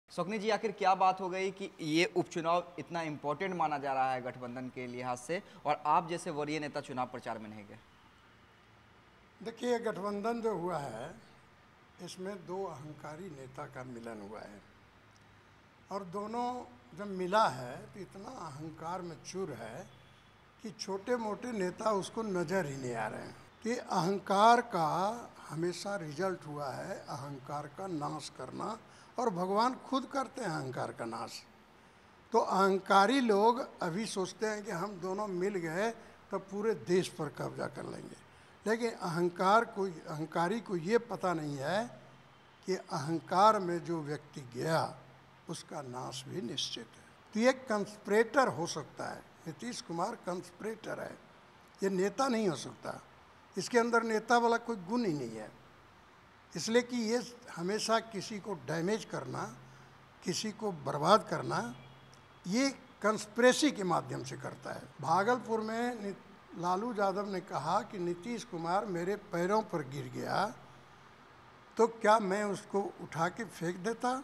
स्वप्निल जी, आखिर क्या बात हो गई कि ये उपचुनाव इतना इम्पोर्टेंट माना जा रहा है गठबंधन के लिहाज से और आप जैसे वरीय नेता चुनाव प्रचार में नहीं गए? देखिए, ये गठबंधन जो हुआ है इसमें दो अहंकारी नेता का मिलन हुआ है और दोनों जब मिला है तो इतना अहंकार में चूर है कि छोटे मोटे नेता उसको नज़र ही नहीं आ रहे हैं कि अहंकार का हमेशा रिजल्ट हुआ है अहंकार का नाश करना। और भगवान खुद करते हैं अहंकार का नाश। तो अहंकारी लोग अभी सोचते हैं कि हम दोनों मिल गए तो पूरे देश पर कब्जा कर लेंगे, लेकिन अहंकारी को ये पता नहीं है कि अहंकार में जो व्यक्ति गया उसका नाश भी निश्चित है। तो ये कंस्पिरेटर हो सकता है, नीतीश कुमार कंस्पिरेटर है, ये नेता नहीं हो सकता। इसके अंदर नेता वाला कोई गुण ही नहीं है, इसलिए कि ये हमेशा किसी को डैमेज करना, किसी को बर्बाद करना, ये कंस्पिरेसी के माध्यम से करता है। भागलपुर में लालू यादव ने कहा कि नीतीश कुमार मेरे पैरों पर गिर गया तो क्या मैं उसको उठा के फेंक देता?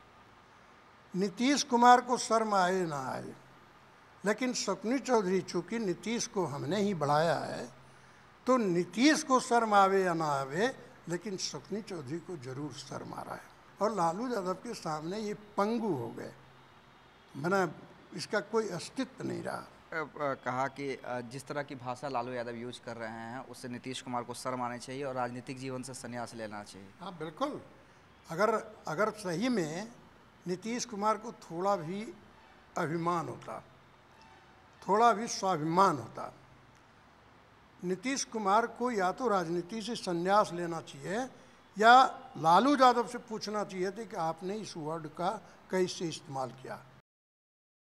नीतीश कुमार को शर्म आए ना आए, लेकिन स्वप्निल चौधरी चूँकि नीतीश को हमने ही बढ़ाया है तो नीतीश को शर्म आवे या ना आवे, लेकिन स्वप्निल चौधरी को जरूर शर्म आ रहा है और लालू यादव के सामने ये पंगु हो गए, मैंने इसका कोई अस्तित्व नहीं रहा। कहा कि जिस तरह की भाषा लालू यादव यूज कर रहे हैं उससे नीतीश कुमार को शर्म आनी चाहिए और राजनीतिक जीवन से संन्यास लेना चाहिए। हाँ बिल्कुल, अगर सही में नीतीश कुमार को थोड़ा भी अभिमान होता, थोड़ा भी स्वाभिमान होता, नीतीश कुमार को या तो राजनीति से संन्यास लेना चाहिए या लालू यादव से पूछना चाहिए था कि आपने इस वर्ड का कैसे इस्तेमाल किया।